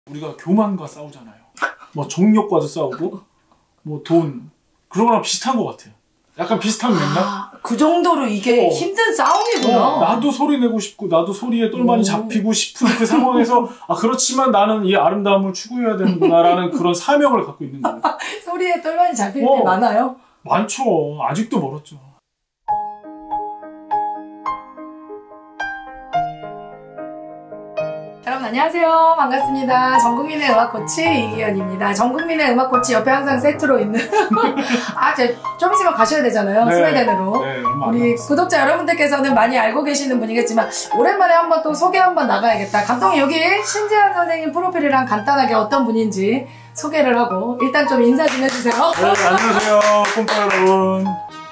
우리가 교만과 싸우잖아요. 뭐 정력과도 싸우고 뭐 돈 그런 거랑 비슷한 것 같아요. 약간 비슷한 맥락? 그 정도로 이게 힘든 싸움이구나. 나도 소리 내고 싶고 나도 소리에 똘마니 잡히고 싶은 그 상황에서 그렇지만 나는 이 아름다움을 추구해야 되는구나 라는 그런 사명을 갖고 있는 거예요. 소리에 똘마니 잡힐 때 많아요? 많죠. 아직도 멀었죠. 여러분 안녕하세요. 반갑습니다. 전국민의 음악코치 이기현입니다. 전국민의 음악코치 옆에 항상 세트로 있는 좀 있으면 가셔야 되잖아요. 네. 스웨덴으로. 네, 우리 구독자 여러분들께서는 많이 알고 계시는 분이겠지만 오랜만에 한번 또 소개 한번 나가야겠다. 감독님 여기 신재환 선생님 프로필이랑 간단하게 어떤 분인지 소개를 하고 일단 좀 인사 좀 해주세요. 네, 안녕하세요. 꼼파 여러분.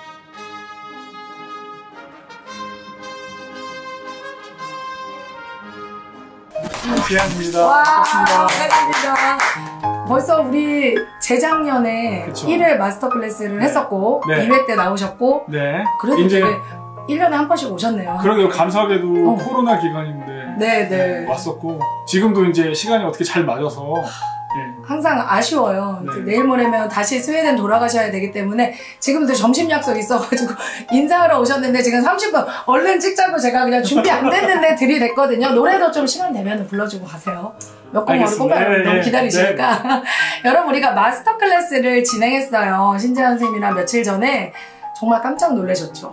기현입니다. 와, 반갑습니다. 반갑습니다. 벌써 우리 재작년에 그쵸. 1회 마스터 클래스를 했었고, 네. 2회 때 나오셨고, 네. 그래도 이제 되게 1년에 한 번씩 오셨네요. 그러게요. 감사하게도 코로나 기간인데 네. 왔었고 지금도 이제 시간이 어떻게 잘 맞아서 항상 아쉬워요. 네. 이제 내일 모레면 다시 스웨덴 돌아가셔야 되기 때문에 지금도 점심 약속 있어가지고 인사하러 오셨는데 지금 30분 얼른 찍자고 제가 그냥 준비 안 됐는데 들이댔거든요. 노래도 좀 시간 되면 불러주고 가세요. 몇 곡 모르고 너무 기다리시니까. 여러분 우리가 마스터 클래스를 진행했어요. 신재환 선생님이랑 며칠 전에 정말 깜짝 놀라셨죠.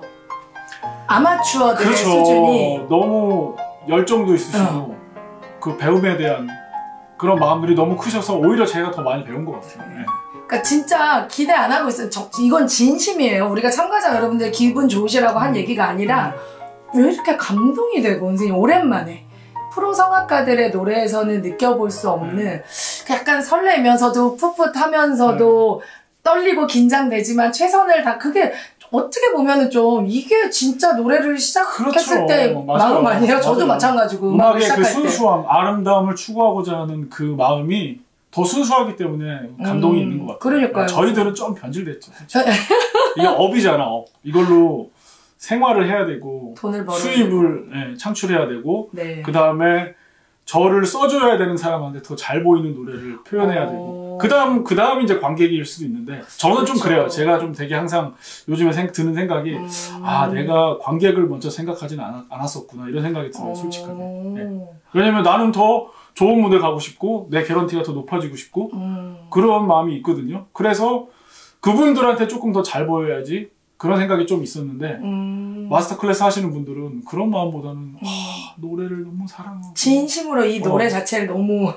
아마추어들의 그렇죠. 수준이 너무 열정도 있으시고 그 배움에 대한 그런 마음들이 너무 크셔서 오히려 제가 더 많이 배운 것 같아요. 네. 그러니까 진짜 기대 안 하고 있어요. 이건 진심이에요. 우리가 참가자 여러분들 기분 좋으시라고 한 얘기가 아니라 왜 이렇게 감동이 되고 선생님 오랜만에 프로 성악가들의 노래에서는 느껴볼 수 없는 약간 설레면서도 풋풋하면서도 떨리고 긴장되지만 최선을 다 그게 어떻게 보면은 좀 이게 진짜 노래를 시작했을 그렇죠. 때 맞아요. 마음 아니에요? 저도 맞아요. 마찬가지고 음악을 음악의 시작할 그 순수함, 아름다움을 추구하고자 하는 그 마음이 더 순수하기 때문에 감동이 있는 것 같아요. 그러니까요. 저희들은 좀 변질됐죠. 이게 업이잖아, 업. 이걸로 생활을 해야 되고 돈을 벌어야 수입을 창출해야 되고 네. 그 다음에 저를 써줘야 되는 사람한테 더 잘 보이는 노래를 표현해야 되고 그 다음 이제 관객일 수도 있는데 저는 좀 그래요. 제가 좀 되게 항상 요즘에 드는 생각이 내가 관객을 먼저 생각하진 않았었구나 이런 생각이 들어요. 솔직하게. 네. 왜냐면 나는 더 좋은 무대 가고 싶고 내 개런티가 더 높아지고 싶고 그런 마음이 있거든요. 그래서 그분들한테 조금 더 잘 보여야지 그런 생각이 좀 있었는데 마스터 클래스 하시는 분들은 그런 마음보다는 노래를 너무 사랑하고 진심으로 이 노래 자체를 너무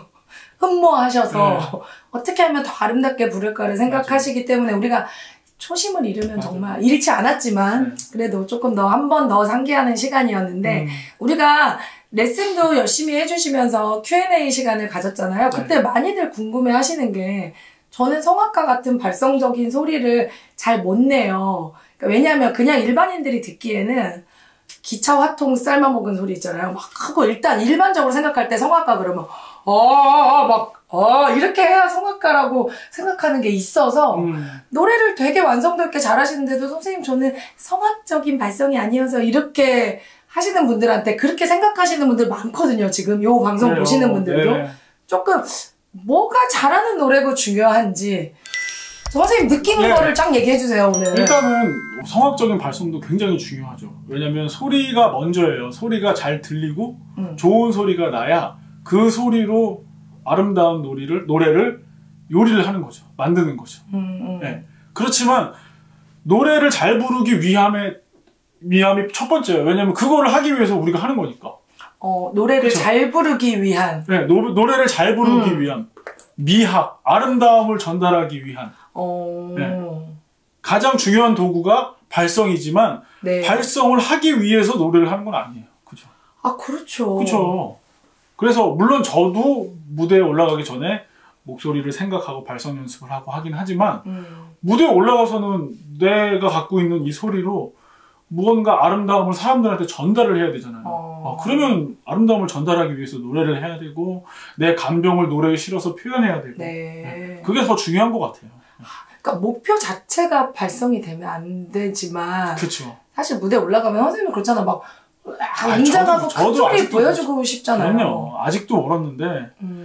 흠모하셔서 어떻게 하면 더 아름답게 부를까를 생각하시기 때문에 우리가 초심을 잃으면 정말 잃지 않았지만 그래도 조금 더 한 번 더 상기하는 시간이었는데 우리가 레슨도 열심히 해주시면서 Q&A 시간을 가졌잖아요. 그때 많이들 궁금해 하시는 게 저는 성악가 같은 발성적인 소리를 잘 못 내요. 그러니까 왜냐하면 그냥 일반인들이 듣기에는 기차 화통 삶아먹은 소리 있잖아요. 막 하고 일단 일반적으로 생각할 때 성악가 그러면 이렇게 해야 성악가라고 생각하는 게 있어서 노래를 되게 완성도 있게 잘하시는데도 선생님 저는 성악적인 발성이 아니어서 이렇게 하시는 분들한테 그렇게 생각하시는 분들 많거든요. 지금 요 방송 보시는 분들도 조금 뭐가 잘하는 노래고 중요한지 선생님 느끼는 거를 쫙 얘기해 주세요. 오늘 일단은 성악적인 발성도 굉장히 중요하죠. 왜냐면 소리가 먼저예요. 소리가 잘 들리고 좋은 소리가 나야 그 소리로 아름다운 노래를 요리를 하는 거죠. 만드는 거죠. 네. 그렇지만 노래를 잘 부르기 위함이 첫 번째예요. 왜냐면 그거를 하기 위해서 우리가 하는 거니까. 노래를 그쵸? 잘 부르기 위한 노래를 잘 부르기 위한 미학, 아름다움을 전달하기 위한 가장 중요한 도구가 발성이지만 발성을 하기 위해서 노래를 하는 건 아니에요. 그죠? 그렇죠. 그렇죠. 그래서 물론 저도 무대에 올라가기 전에 목소리를 생각하고 발성 연습을 하고 하긴 하지만 무대에 올라가서는 내가 갖고 있는 이 소리로 무언가 아름다움을 사람들한테 전달을 해야 되잖아요. 그러면 아름다움을 전달하기 위해서 노래를 해야 되고 내 감정을 노래에 실어서 표현해야 되고 그게 더 중요한 것 같아요. 그러니까 목표 자체가 발성이 되면 안 되지만 그렇죠. 사실 무대에 올라가면 선생님은 그렇잖아. 막 웅장하고 큰 소리 보여주고 싶잖아요. 그럼요. 아직도 멀었는데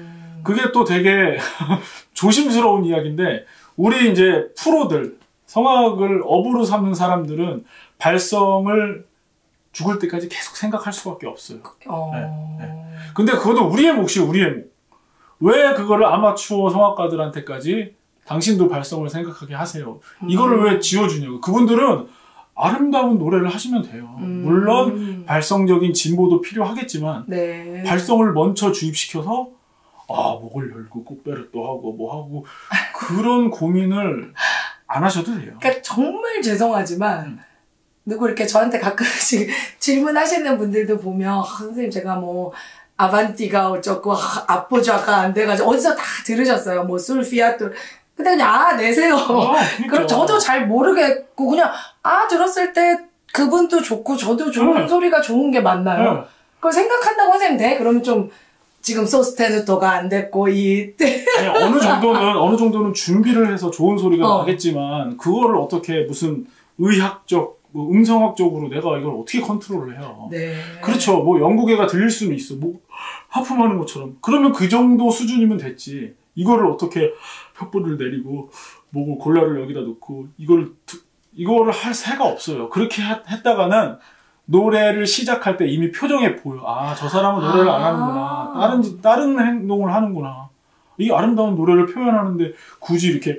그게 또 되게 조심스러운 이야기인데 우리 이제 프로들 성악을 업으로 삼는 사람들은 발성을 죽을 때까지 계속 생각할 수밖에 없어요. 근데 그것도 우리의 몫이에요. 우리의 몫. 왜 그거를 아마추어 성악가들한테까지 당신도 발성을 생각하게 하세요. 이거를 왜 지어주냐고. 그분들은 아름다운 노래를 하시면 돼요. 물론 발성적인 진보도 필요하겠지만 네. 발성을 먼저 주입시켜서 목을 열고 꽃배를 또 하고 뭐 하고 그런 고민을 안 하셔도 돼요. 그러니까 정말 죄송하지만 누구 이렇게 저한테 가끔씩 질문하시는 분들도 보면 선생님 제가 뭐 아반티가 어쩌고 앞보좌가 안 돼가지고 어디서 다 들으셨어요. 뭐 솔피아토 근데 그냥 내세요. 그럼 저도 잘 모르겠고 그냥 들었을 때 그분도 좋고 저도 좋은 소리가 좋은 게 맞나요? 그걸 생각한다고 선생님 돼? 그러면 좀 지금 소스테누토가 안 됐고 아니, 어느 정도는 준비를 해서 좋은 소리가 나겠지만 그거를 어떻게 무슨 의학적 뭐 음성학적으로 내가 이걸 어떻게 컨트롤을 해요. 네. 그렇죠. 뭐 영국애가 들릴 수는 있어. 뭐 하품하는 것처럼. 그러면 그 정도 수준이면 됐지. 이거를 어떻게 벽보를 내리고 목을 골라를 여기다 놓고 이거를 할 새가 없어요. 그렇게 했다가는 노래를 시작할 때 이미 표정에 보여. 저 사람은 노래를 안 하는구나. 다른 행동을 하는구나. 이 아름다운 노래를 표현하는데 굳이 이렇게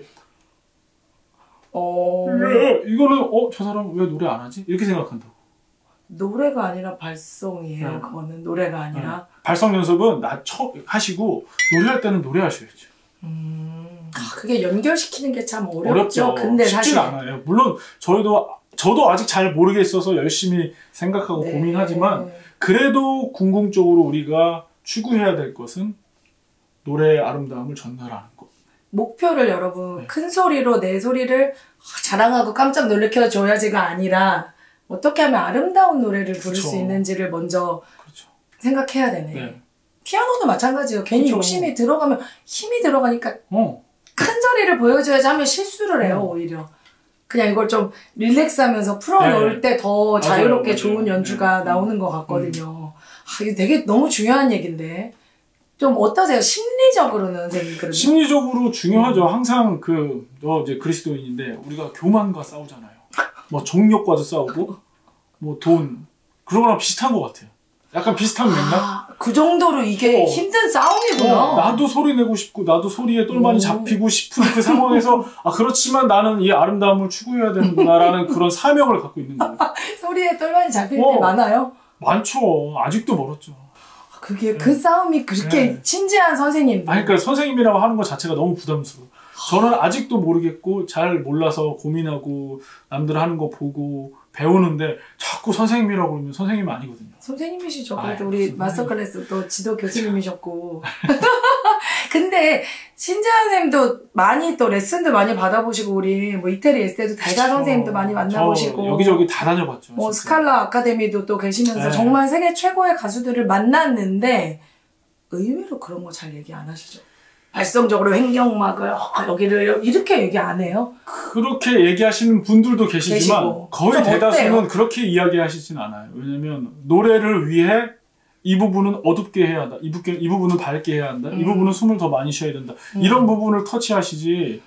이거는 저 사람 왜 노래 안 하지? 이렇게 생각한다고. 노래가 아니라 발성이에요. 그거는 노래가 아니라. 발성 연습은 하시고 노래할 때는 노래하셔야죠. 그게 연결시키는 게 참 어렵죠. 근데 쉽진 사실 않아요. 물론 저도 아직 잘 모르겠어서 열심히 생각하고 고민하지만 그래도 궁극적으로 우리가 추구해야 될 것은 노래의 아름다움을 전달하는 것. 목표를 여러분 큰 소리로 내 소리를 자랑하고 깜짝 놀래켜줘야지가 아니라 어떻게 하면 아름다운 노래를 부를 수 있는지를 먼저 생각해야 되네. 피아노도 마찬가지예요. 괜히 욕심이 들어가면 힘이 들어가니까 큰 소리를 보여줘야지 하면 실수를 해요. 오히려. 그냥 이걸 좀 릴렉스하면서 풀어놓을 때 더 자유롭게 맞아요. 좋은 연주가 나오는 것 같거든요. 이게 되게 너무 중요한 얘기인데 좀 어떠세요? 심리적으로는 선생님 그러면? 심리적으로 중요하죠. 항상 이제 그리스도인인데 우리가 교만과 싸우잖아요. 뭐 정욕과도 싸우고 뭐 돈 그런 거랑 비슷한 것 같아요. 약간 비슷한 맥락? 그 정도로 이게 힘든 싸움이구나. 나도 소리 내고 싶고 나도 소리에 똘마니 잡히고 싶은 그 상황에서 그렇지만 나는 이 아름다움을 추구해야 되는구나라는 그런 사명을 갖고 있는 거예요. 소리에 똘마니 잡힐 때 많아요? 많죠. 아직도 멀었죠. 그게 그 싸움이 그렇게 진지한 선생님. 그러니까 선생님이라고 하는 것 자체가 너무 부담스러워. 저는 아직도 모르겠고 잘 몰라서 고민하고 남들 하는 거 보고 배우는데 자꾸 선생님이라고 그러면 선생님 아니거든요. 선생님이시죠. 그래도 우리 마스터클래스 또 지도 교수님이셨고. 근데 신재환 선생님도 많이 또 레슨도 많이 받아보시고 우리 뭐 이태리 에스테도 달가 선생님도 많이 만나보시고 여기저기 다 다녀봤죠. 뭐 스칼라 아카데미도 또 계시면서 정말 세계 최고의 가수들을 만났는데 의외로 그런 거 잘 얘기 안 하시죠. 발성적으로 횡격막을 여기를 이렇게 얘기 안 해요? 그렇게 얘기하시는 분들도 계시지만 계시고. 거의 대다수는 그렇게 이야기하시진 않아요. 왜냐면 노래를 위해 이 부분은 어둡게 해야 한다. 이 부분은 밝게 해야 한다. 이 부분은 숨을 더 많이 쉬어야 된다. 이런 부분을 터치하시지.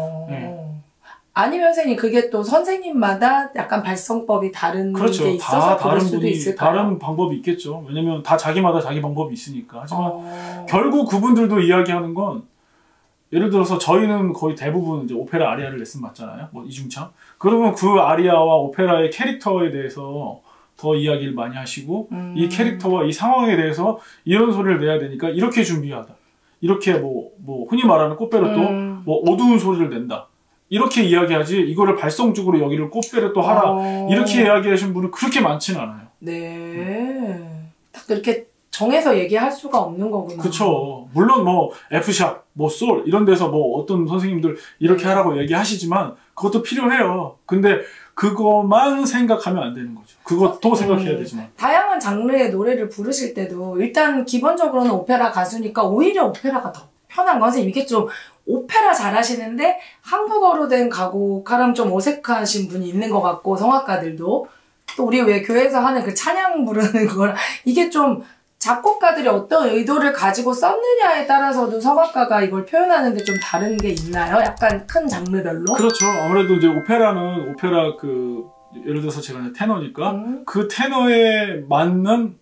아니면 선생님 그게 또 선생님마다 약간 발성법이 다른 게 있어서 그럴 수도 있을까요? 다른 방법이 있겠죠. 왜냐면 다 자기마다 자기 방법이 있으니까. 하지만 결국 그분들도 이야기하는 건 예를 들어서 저희는 거의 대부분 이제 오페라 아리아를 레슨 받잖아요. 뭐 이중창. 그러면 그 아리아와 오페라의 캐릭터에 대해서 더 이야기를 많이 하시고 이 캐릭터와 이 상황에 대해서 이런 소리를 내야 되니까 이렇게 준비하다. 이렇게 뭐 흔히 말하는 꽃베르토 뭐 어두운 소리를 낸다. 이렇게 이야기하지 이거를 발성적으로 여기를 꽃베르토 하라 이렇게 이야기하시는 분은 그렇게 많지는 않아요. 네. 딱 그렇게 정해서 얘기할 수가 없는 거구나. 그렇죠. 물론 뭐 F샵, 뭐 솔 이런 데서 뭐 어떤 선생님들 이렇게 하라고 얘기하시지만 그것도 필요해요. 근데 그것만 생각하면 안 되는 거죠. 그것도 생각해야 되지만. 다양한 장르의 노래를 부르실 때도 일단 기본적으로는 오페라 가수니까 오히려 오페라가 더 편한 건 선생님 이게 좀 오페라 잘하시는데 한국어로 된 가곡하라면 좀 어색하신 분이 있는 것 같고 성악가들도 또 우리 왜 교회에서 하는 그 찬양 부르는 거랑 이게 좀 작곡가들이 어떤 의도를 가지고 썼느냐에 따라서도 성악가가 이걸 표현하는데 좀 다른 게 있나요? 약간 큰 장르별로? 그렇죠. 아무래도 이제 오페라는 오페라 예를 들어서 제가 테너니까 그 테너에 맞는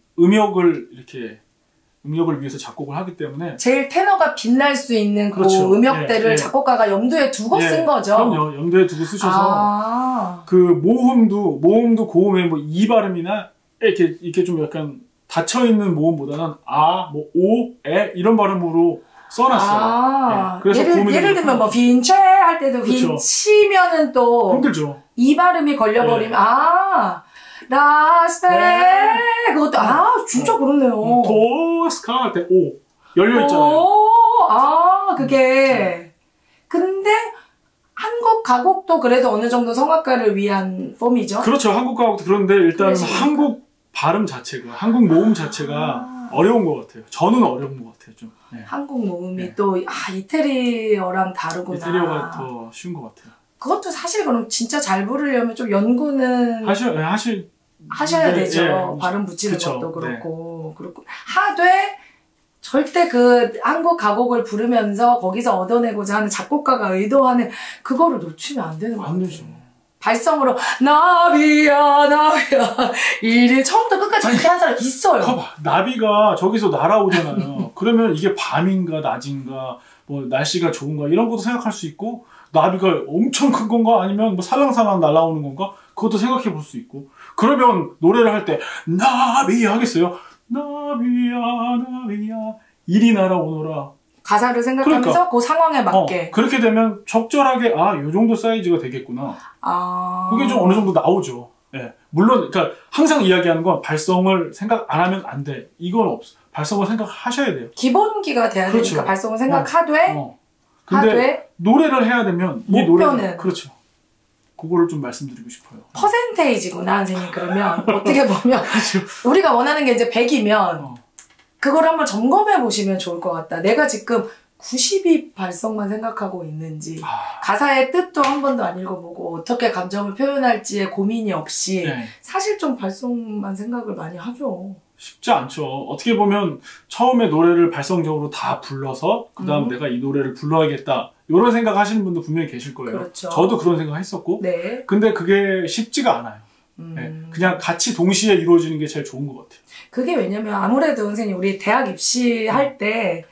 음역을 위해서 작곡을 하기 때문에 제일 테너가 빛날 수 있는 그렇죠. 그 음역대를 작곡가가 염두에 두고 쓴 거죠. 그럼요. 염두에 두고 쓰셔서 그 모음도 고음에 뭐 이 발음이나 이렇게 좀 약간 닫혀 있는 모음보다는 오, 에 이런 발음으로 써놨어요. 그래서 예를 들면 뭐 빈체 할 때도 그렇죠. 빈치면은 또 힘들죠. 이 발음이 걸려버리면 라스페 그것도 진짜 그렇네요. 토스카 할 때 오 열려있잖아요. 그게 근데 한국 가곡도 그래도 어느 정도 성악가를 위한 폼이죠. 그렇죠. 한국 가곡도 그런데 일단 한국 발음 자체가 한국 모음 자체가 어려운 것 같아요. 저는 어려운 것 같아요. 좀 한국 모음이 또 이태리어랑 다르구나. 이태리어가 더 쉬운 것 같아요. 그것도 사실 그럼 진짜 잘 부르려면 좀 연구는 하셔야 되죠. 발음 붙이는 것도 그렇고. 그렇고 하되 절대 그 한국 가곡을 부르면서 거기서 얻어내고자 하는 작곡가가 의도하는 그거를 놓치면 안 되는 거 같아요. 발성으로 나비야 이리 처음부터 끝까지 이렇게 한 사람 있어요. 봐봐. 나비가 저기서 날아오잖아요. 그러면 이게 밤인가 낮인가 뭐 날씨가 좋은가 이런 것도 생각할 수 있고 나비가 엄청 큰 건가 아니면 뭐 살랑살랑 날아오는 건가 그것도 생각해 볼 수 있고 그러면 노래를 할 때 나비야 하겠어요? 나비야 이리 날아오너라 가사를 생각하면서 그 상황에 맞게 그렇게 되면 적절하게 요 정도 사이즈가 되겠구나 그게 좀 어느 정도 나오죠. 물론 그러니까 항상 이야기하는 건 발성을 생각 안 하면 안 돼 이건 없어. 발성을 생각하셔야 돼요. 기본기가 돼야 되니까 발성을 생각하되 근데 노래를 해야 되면 이 노래는 그렇죠. 그거를 좀 말씀드리고 싶어요. 퍼센테이지구나 선생님. 그러면 어떻게 보면 우리가 원하는 게 이제 100이면 그걸 한번 점검해 보시면 좋을 것 같다. 내가 지금 92 발성만 생각하고 있는지 가사의 뜻도 한 번도 안 읽어보고 어떻게 감정을 표현할지에 고민이 없이 사실 좀 발성만 생각을 많이 하죠. 쉽지 않죠. 어떻게 보면 처음에 노래를 발성적으로 다 불러서 그 다음 내가 이 노래를 불러야겠다 이런 생각 하시는 분도 분명히 계실 거예요. 그렇죠. 저도 그런 생각 했었고 근데 그게 쉽지가 않아요. 그냥 같이 동시에 이루어지는 게 제일 좋은 것 같아요. 그게 왜냐면 아무래도 선생님 우리 대학 입시할 때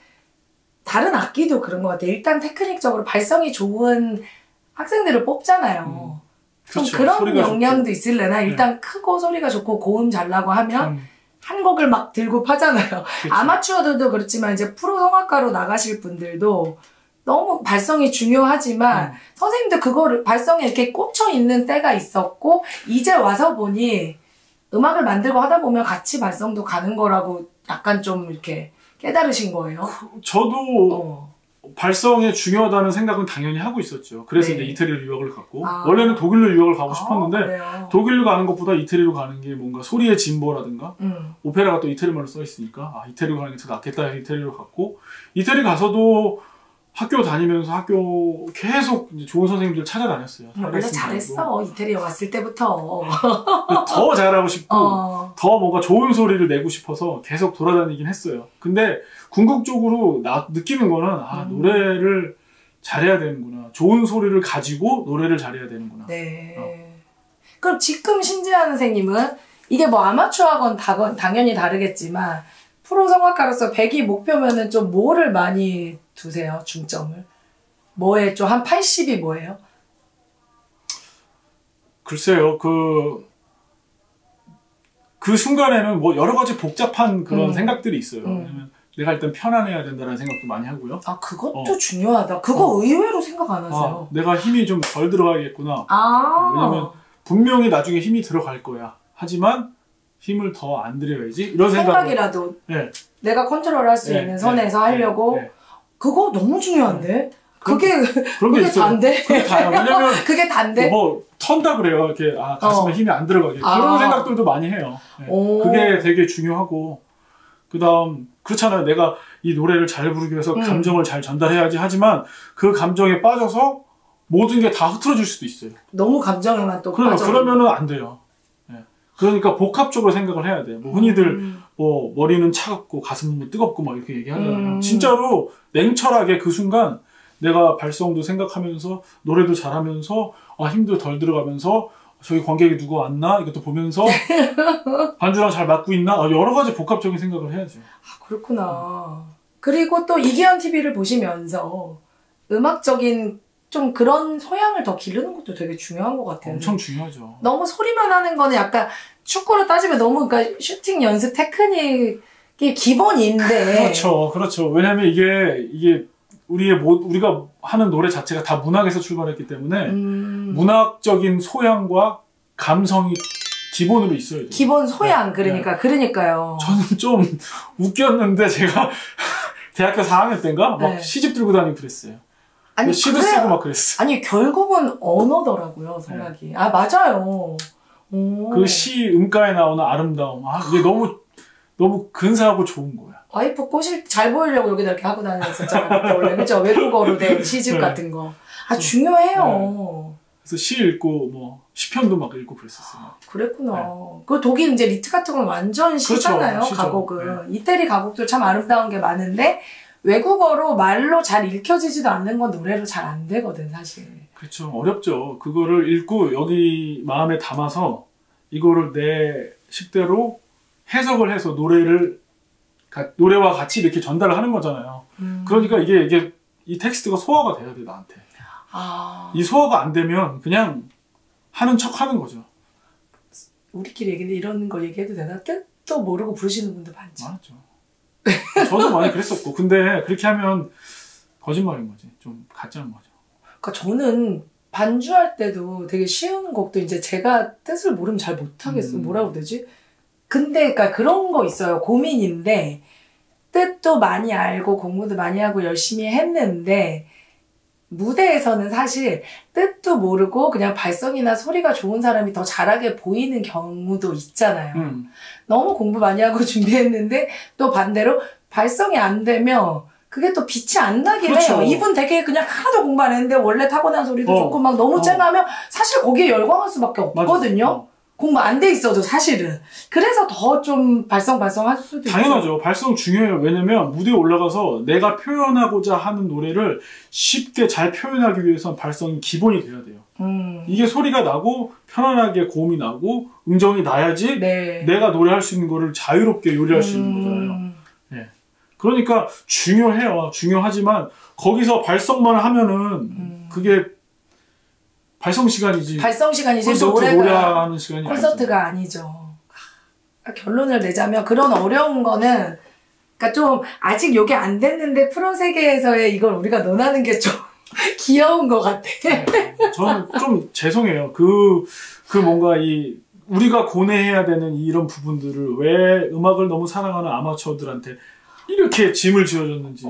다른 악기도 그런 것 같아요. 일단 테크닉적으로 발성이 좋은 학생들을 뽑잖아요. 좀 그런 영향도 있을래나 일단 크고 소리가 좋고 고음 잘 나고 하면 한 곡을 막 들고 파잖아요. 아마추어들도 그렇지만 이제 프로 성악가로 나가실 분들도 너무 발성이 중요하지만 선생님도 그거를 발성에 이렇게 꽂혀 있는 때가 있었고 이제 와서 보니 음악을 만들고 하다 보면 같이 발성도 가는 거라고 약간 좀 이렇게 깨달으신 거예요? 저도 발성이 중요하다는 생각은 당연히 하고 있었죠. 그래서 이제 이태리로 유학을 갔고 원래는 독일로 유학을 가고 싶었는데 독일로 가는 것보다 이태리로 가는 게 뭔가 소리의 진보라든가 오페라가 또 이태리말로 써 있으니까 이태리로 가는 게 더 낫겠다 해서 이태리로 갔고 이태리 가서도 학교 다니면서 학교 계속 이제 좋은 선생님들 찾아다녔어요. 원래 잘했어. 이태리에 왔을 때부터. 더 잘하고 싶고 더 뭔가 좋은 소리를 내고 싶어서 계속 돌아다니긴 했어요. 근데 궁극적으로 느끼는 거는 노래를 잘해야 되는구나. 좋은 소리를 가지고 노래를 잘해야 되는구나. 그럼 지금 신지아 선생님은 이게 뭐 아마추어하고는 당연히 다르겠지만 프로 성악가로서 100이 목표면은 좀 뭐를 많이 두세요? 중점을? 뭐에 좀 한 80이 뭐예요? 글쎄요. 그 순간에는 뭐 여러 가지 복잡한 그런 생각들이 있어요. 왜냐면 내가 일단 편안해야 된다는 생각도 많이 하고요. 그것도 중요하다. 그거 의외로 생각 안 하세요? 내가 힘이 좀 덜 들어가야겠구나. 왜냐면 분명히 나중에 힘이 들어갈 거야. 하지만 힘을 더 안 들여야지. 이런 생각이라도 내가 컨트롤할 수 있는 선에서 하려고 그거 너무 중요한데? 그게 단데? 그게 다야. 왜냐면 그게 단데? 뭐 턴다 그래요. 이렇게 가슴에 힘이 안 들어가게. 그런 생각들도 많이 해요. 그게 되게 중요하고 그다음 그렇잖아요. 내가 이 노래를 잘 부르기 위해서 감정을 잘 전달해야지 하지만 그 감정에 빠져서 모든 게 다 흐트러질 수도 있어요. 너무 감정에만 또 빠져. 그러면은 안 돼요. 그러니까 복합적으로 생각을 해야 돼. 뭐 흔히들 뭐 머리는 차갑고 가슴은 뭐 뜨겁고 막 이렇게 얘기하잖아요. 진짜로 냉철하게 그 순간 내가 발성도 생각하면서 노래도 잘하면서 힘도 덜 들어가면서 저기 관객이 누구 왔나 이것도 보면서 반주랑 잘 맞고 있나 여러 가지 복합적인 생각을 해야죠. 아, 그렇구나. 그리고 또 이기현 TV를 보시면서 음악적인 좀 그런 소양을 더 기르는 것도 되게 중요한 것 같아요. 엄청 중요하죠. 너무 소리만 하는 거는 약간 축구로 따지면 너무 그러니까 슈팅 연습 테크닉이 기본인데. 그렇죠. 왜냐면 이게 우리가 하는 노래 자체가 다 문학에서 출발했기 때문에 문학적인 소양과 감성이 기본으로 있어야 돼요. 기본 소양 그러니까요. 저는 좀 웃겼는데 제가 대학교 4학년 때인가 막 시집 들고 다니고 그랬어요. 아니 시도 쓰고 막 그랬어. 아니 결국은 언어더라고요 성악이. 아 맞아요. 그 시 음가에 나오는 아름다움. 이게 너무 근사하고 좋은 거야. 와이프 꼬실 잘 보이려고 여기다 이렇게 하고 다녔었잖아요. 원래 그죠? 외국어로 된 시집 같은 거. 중요해요. 그래서 시 읽고 뭐 시편도 막 읽고 그랬었어요. 그랬구나. 그 독일 이제 리트 같은 건 완전 시잖아요. 그렇죠, 가곡은. 이태리 가곡도 참 아름다운 게 많은데 외국어로 말로 잘 읽혀지지도 않는 건 노래로 잘 안 되거든 사실. 그렇죠. 어렵죠. 그거를 읽고 여기 마음에 담아서 이거를 내 식대로 해석을 해서 노래와 같이 이렇게 전달을 하는 거잖아요. 그러니까 이게 이 텍스트가 소화가 돼야 돼 나한테. 이 소화가 안 되면 그냥 하는 척 하는 거죠. 우리끼리 얘기인데 이런 거 얘기해도 되나? 뜻도 모르고 부르시는 분들 많죠. 많았죠. 저도 많이 그랬었고. 근데 그렇게 하면 거짓말인 거지. 좀 가짜인 거죠. 그러니까 저는 반주할 때도 되게 쉬운 곡도 이제 제가 뜻을 모르면 잘 못하겠어. 뭐라고 해야 되지? 근데 그러니까 그런 거 있어요. 고민인데 뜻도 많이 알고 공부도 많이 하고 열심히 했는데 무대에서는 사실 뜻도 모르고 그냥 발성이나 소리가 좋은 사람이 더 잘하게 보이는 경우도 있잖아요. 너무 공부 많이 하고 준비했는데 또 반대로 발성이 안 되면 그게 또 빛이 안 나긴 해요. 이분 되게 그냥 하나도 공부 안 했는데 원래 타고난 소리도 좋고 막 너무 쨍하면 사실 거기에 열광할 수밖에 없거든요. 공부 안 돼 있어도 사실은. 그래서 더 좀 발성할 수도 있죠. 당연하죠. 발성 중요해요. 왜냐면 무대에 올라가서 내가 표현하고자 하는 노래를 쉽게 잘 표현하기 위해선 발성이 기본이 돼야 돼요. 이게 소리가 나고 편안하게 고음이 나고 음정이 나야지 내가 노래할 수 있는 거를 자유롭게 요리할 수 있는 거잖아요. 네. 그러니까 중요해요. 중요하지만 거기서 발성만 하면은 그게 발성 시간이지. 노래하는 시간이 콘서트가 아니죠. 결론을 내자면 그런 어려운 거는 그러니까 좀 아직 요게 안 됐는데 프로 세계에서의 이걸 우리가 논하는 게 좀 귀여운 것 같아. 저는 좀 죄송해요. 그 뭔가 우리가 고뇌해야 되는 이런 부분들을 왜 음악을 너무 사랑하는 아마추어들한테 이렇게 짐을 지어줬는지.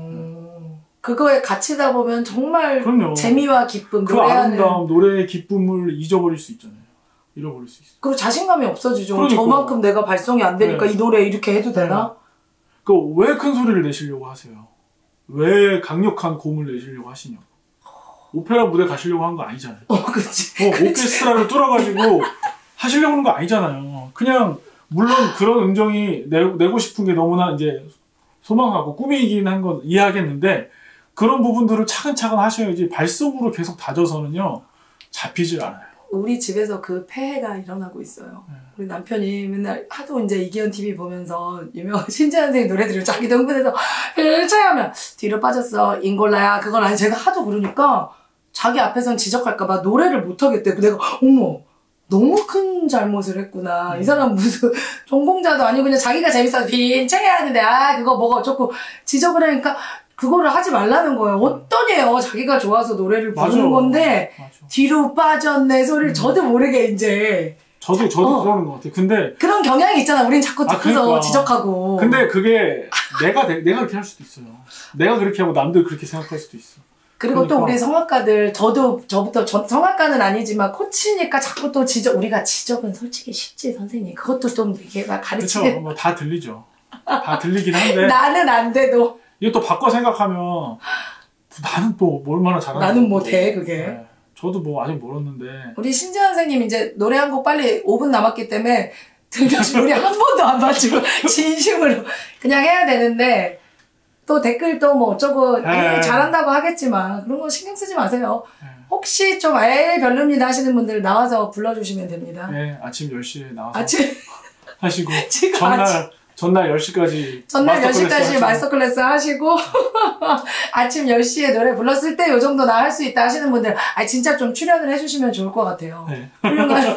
그거에 갇히다 보면 정말 그럼요. 재미와 기쁨, 그 아름다움, 노래의 기쁨을 잊어버릴 수 있잖아요. 잃어버릴 수 있어요. 그리고 자신감이 없어지죠. 그러니까. 저만큼 내가 발성이 안 되니까 이 노래 이렇게 해도 되나? 왜 큰 소리를 내시려고 하세요? 왜 강력한 고음을 내시려고 하시냐고. 오페라 무대 가시려고 한 거 아니잖아요. 그렇지. 오케스트라를 뚫어가지고 하시려고 하는 거 아니잖아요. 그냥 물론 그런 음정이 내고 싶은 게 너무나 이제 소망하고 꿈이긴 한 건 이해하겠는데 그런 부분들을 차근차근 하셔야지 발성으로 계속 다져서는요 잡히질 않아요. 우리 집에서 그 폐해가 일어나고 있어요. 우리 남편이 맨날 하도 이제 이기현 TV 보면서 유명한 신재한 선생님 노래들을 자기도 흥분해서 하면 뒤로 빠졌어 인골라야 그건 아니 제가 하도 그러니까 자기 앞에선 지적할까봐 노래를 못하겠대. 내가 어머 너무 큰 잘못을 했구나. 이 사람 무슨 전공자도 아니고 그냥 자기가 재밌어서 빈창해야 하는데 그거 뭐가 어쩌고 지적을 하니까 그거를 하지 말라는 거예요. 어떠냐요. 자기가 좋아서 노래를 부르는 건데 뒤로 빠졌네 소리를 저도 모르게 이제 저도 그러는 것 같아요. 근데 그런 경향이 있잖아. 우린 자꾸 듣고서 그러니까. 지적하고. 근데 그게 내가 그렇게 할 수도 있어요. 내가 그렇게 하고 남들 그렇게 생각할 수도 있어. 그리고 그러니까. 또 우리 성악가들 저부터 성악가는 아니지만 코치니까 자꾸 또 우리가 지적은 솔직히 쉽지 선생님. 그것도 좀 되게 가르치는. 그렇죠. 뭐 다 들리죠. 다 들리긴 한데. 나는 안 돼도. 이거 또 바꿔 생각하면 나는 또 얼마나 잘하는지. 나는 뭐 돼 그게. 저도 뭐 아직 멀었는데. 우리 신지현 선생님 이제 노래 한 곡 빨리 5분 남았기 때문에 들려주면 우리 한 번도 안 맞추고 진심으로 그냥 해야 되는데 또 댓글 또 뭐 어쩌고 잘한다고 하겠지만 그런 거 신경 쓰지 마세요. 혹시 좀 별로입니다 하시는 분들 나와서 불러주시면 됩니다. 네, 아침 10시에 나와서 하시고 전날 10시까지 전날 10시까지 마스터 클래스 하시고 아침 10시에 노래 불렀을 때 요 정도 나 할 수 있다 하시는 분들 진짜 좀 출연을 해주시면 좋을 것 같아요. 네. 훌륭한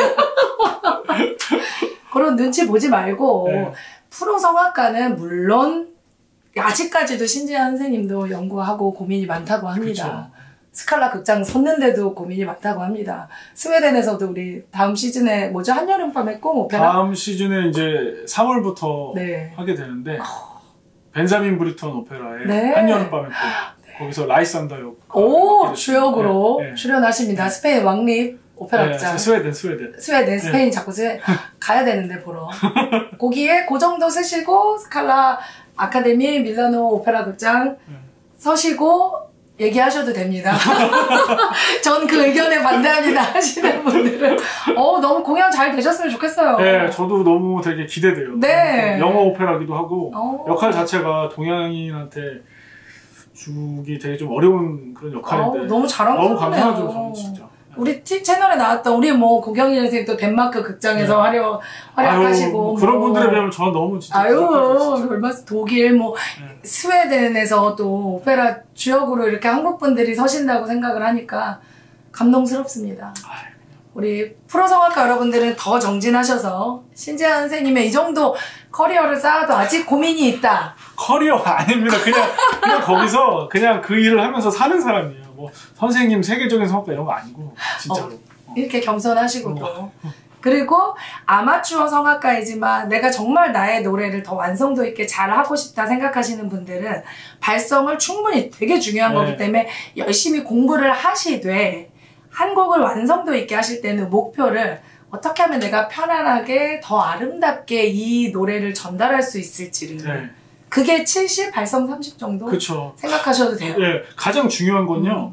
그런 눈치 보지 말고 네. 프로 성악가는 물론 아직까지도 신지현 선생님도 연구하고 고민이 많다고 합니다. 그쵸. 스칼라 극장 섰는데도 고민이 많다고 합니다. 스웨덴에서도 우리 다음 시즌에 뭐죠? 한여름밤의 꿈 오페라? 다음 시즌에 이제 3월부터 네. 하게 되는데 벤자민 브리턴 오페라의 네. 한여름밤의 꿈 거기서 라이산더 역 주역으로 네. 출연하십니다. 네. 스페인 왕립 오페라 극장. 스웨덴 스페인 자꾸 가야 되는데 보러. 거기에 그 정도 쓰시고 스칼라 아카데미 밀라노 오페라 극장 서시고 얘기하셔도 됩니다. 전 그 의견에 반대합니다 하시는 분들은 너무 공연 잘 되셨으면 좋겠어요. 네, 저도 너무 되게 기대돼요. 네. 영어 오페라기도 하고 역할 자체가 동양인한테 주기 되게 좀 어려운 그런 역할인데 너무 잘한 너무 거네요. 감사하죠, 저는 진짜. 우리 채널에 나왔던 우리 뭐 고경희 선생님 또 덴마크 극장에서 활약하시고 그런 분들에 비하면 저는 너무 진짜 얼마 독일 스웨덴에서 또 오페라 주역으로 이렇게 한국 분들이 서신다고 생각을 하니까 감동스럽습니다. 우리 프로 성악가 여러분들은 더 정진하셔서 신지현 선생님의 이 정도 커리어를 쌓아도 아직 고민이 있다. 커리어가 아닙니다. 그냥 거기서 그냥 그 일을 하면서 사는 사람이에요. 뭐 선생님 세계적인 성악가 이런 거 아니고 진짜로. 이렇게 겸손하시고 또. 그리고 아마추어 성악가이지만 내가 정말 나의 노래를 더 완성도 있게 잘하고 싶다 생각하시는 분들은 발성을 충분히 되게 중요한 거기 때문에 열심히 공부를 하시되 한 곡을 완성도 있게 하실 때는 목표를 어떻게 하면 내가 편안하게 더 아름답게 이 노래를 전달할 수 있을지를 그게 70, 발성 30 정도 그쵸. 생각하셔도 돼요. 네, 가장 중요한 건요.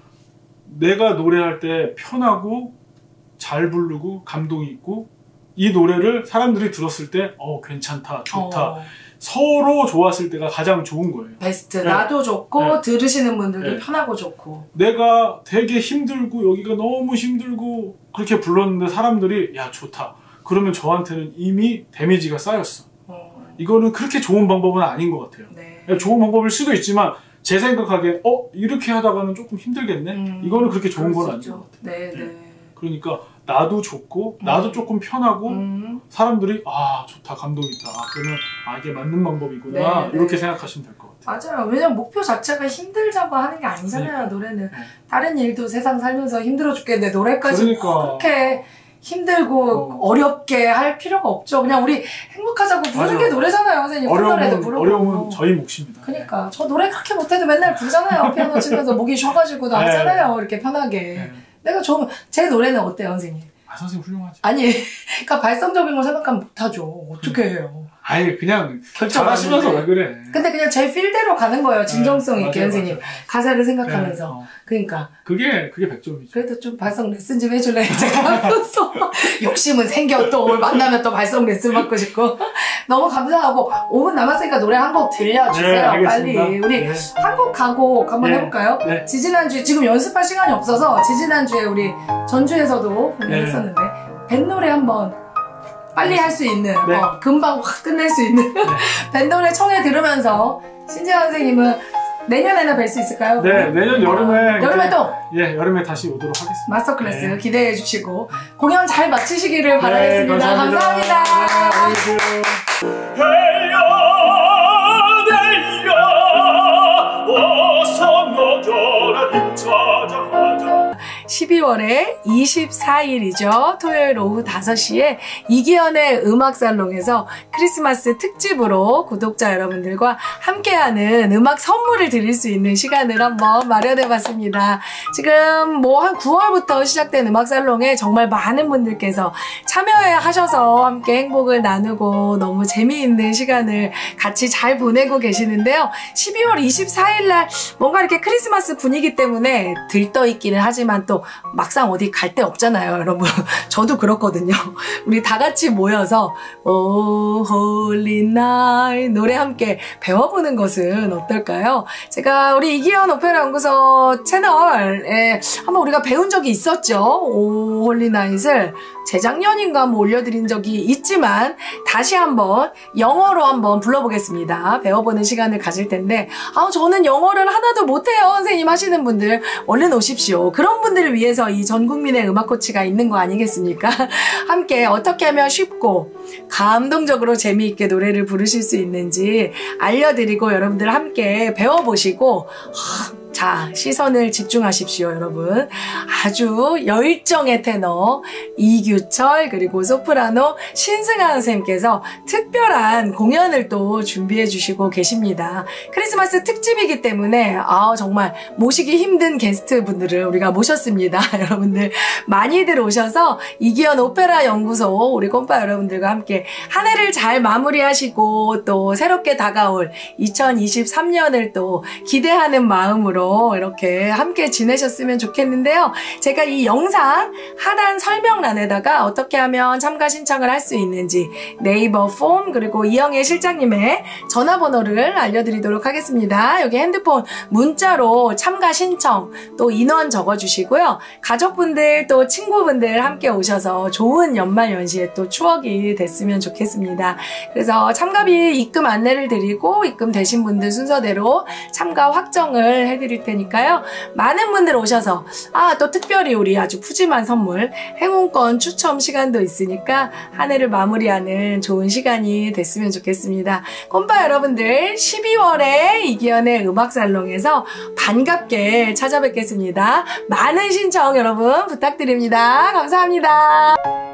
내가 노래할 때 편하고 잘 부르고 감동이 있고 이 노래를 사람들이 들었을 때 괜찮다, 좋다. 서로 좋았을 때가 가장 좋은 거예요. 베스트. 나도 좋고 들으시는 분들도 편하고 좋고. 내가 되게 힘들고 여기가 너무 힘들고 그렇게 불렀는데 사람들이 야 좋다. 그러면 저한테는 이미 데미지가 쌓였어. 이거는 그렇게 좋은 방법은 아닌 것 같아요. 네. 좋은 방법일 수도 있지만 제 생각하기에 이렇게 하다가는 조금 힘들겠네? 이거는 그렇게 좋은 건 아닌 것 같아요. 네. 그러니까 나도 좋고 나도 조금 편하고 사람들이 좋다, 감동 있다. 그러면 이게 맞는 방법이구나. 이렇게 생각하시면 될 것 같아요. 맞아요. 왜냐면 목표 자체가 힘들자고 하는 게 아니잖아요. 노래는. 다른 일도 세상 살면서 힘들어 죽겠는데 노래까지 그렇게 힘들고 어렵게 할 필요가 없죠. 그냥 우리 행복하자고 부르는 게 노래잖아요. 선생님. 어려움은 저희 몫입니다. 그러니까 저 노래 그렇게 못해도 맨날 부르잖아요. 피아노 치면서 목이 쉬어가지고도 하잖아요. 이렇게 편하게. 내가 제 노래는 어때요, 선생님? 선생님 훌륭하지. 아니, 그러니까 발성적인 걸 생각하면 못하죠. 어떻게 해요? 아니, 그냥 잘하시면서 왜 그래. 근데 그냥 제 필대로 가는 거예요. 진정성 있게, 선생님. 가사를 생각하면서. 그러니까. 그게 100점이죠. 그래도 좀 발성 레슨 좀 해줄래? 제가 하면서. 욕심은 생겨 또 만나면 또 발성 레슨 받고 싶고. 너무 감사하고 5분 남았으니까 노래 한 곡 들려주세요. 빨리. 우리 한 곡 가곡 한번 해볼까요? 지지난주에 지금 연습할 시간이 없어서 지지난주에 우리 전주에서도 공연했었는데 밴 노래 한번 빨리 할 수 있는 금방 확 끝낼 수 있는 밴 노래 청해 들으면서 신지현 선생님은 내년에나 뵐 수 있을까요? 네, 내년 여름에 여름에 또 여름에 다시 오도록 하겠습니다. 마스터 클래스 기대해 주시고 공연 잘 마치시기를 바라겠습니다. 감사합니다. 어서 너저라 찾아가자. 12월에 24일이죠. 토요일 오후 5시에 이기현의 음악살롱에서 크리스마스 특집으로 구독자 여러분들과 함께하는 음악 선물을 드릴 수 있는 시간을 한번 마련해봤습니다. 지금 뭐 한 9월부터 시작된 음악살롱에 정말 많은 분들께서 참여하셔서 함께 행복을 나누고 너무 재미있는 시간을 같이 잘 보내고 계시는데요. 12월 24일날 뭔가 이렇게 크리스마스 분위기 때문에 들떠있기는 하지만 또 또 막상 어디 갈 데 없잖아요, 여러분. 저도 그렇거든요. 우리 다 같이 모여서 Oh Holy Night 노래 함께 배워보는 것은 어떨까요? 제가 우리 이기현 오페라 연구소 채널에 한번 우리가 배운 적이 있었죠. Oh Holy Night을 재작년인가 뭐 올려드린 적이 있지만 다시 한번 영어로 한번 불러보겠습니다. 배워보는 시간을 가질 텐데 저는 영어를 하나도 못해요 선생님 하시는 분들 얼른 오십시오. 그런 분들을 위해서 이 전국민의 음악 코치가 있는 거 아니겠습니까? 함께 어떻게 하면 쉽고 감동적으로 재미있게 노래를 부르실 수 있는지 알려드리고 여러분들 함께 배워보시고 자, 시선을 집중하십시오, 여러분. 아주 열정의 테너 이규철 그리고 소프라노 신승아 선생님께서 특별한 공연을 또 준비해 주시고 계십니다. 크리스마스 특집이기 때문에 정말 모시기 힘든 게스트 분들을 우리가 모셨습니다. 여러분들 많이들 오셔서 이기현 오페라 연구소 우리 꼼빠 여러분들과 함께 한 해를 잘 마무리하시고 또 새롭게 다가올 2023년을 또 기대하는 마음으로 이렇게 함께 지내셨으면 좋겠는데요. 제가 이 영상 하단 설명란에다가 어떻게 하면 참가 신청을 할 수 있는지 네이버 폼 그리고 이영애 실장님의 전화번호를 알려드리도록 하겠습니다. 여기 핸드폰 문자로 참가 신청 또 인원 적어주시고요. 가족분들 또 친구분들 함께 오셔서 좋은 연말연시에 또 추억이 됐으면 좋겠습니다. 그래서 참가비 입금 안내를 드리고 입금되신 분들 순서대로 참가 확정을 해드릴 테니까요. 많은 분들 오셔서 또 특별히 우리 아주 푸짐한 선물 행운권 추첨 시간도 있으니까 한 해를 마무리하는 좋은 시간이 됐으면 좋겠습니다. 꼼빠 여러분들 12월에 이기현의 음악살롱에서 반갑게 찾아뵙겠습니다. 많은 신청 여러분 부탁드립니다. 감사합니다.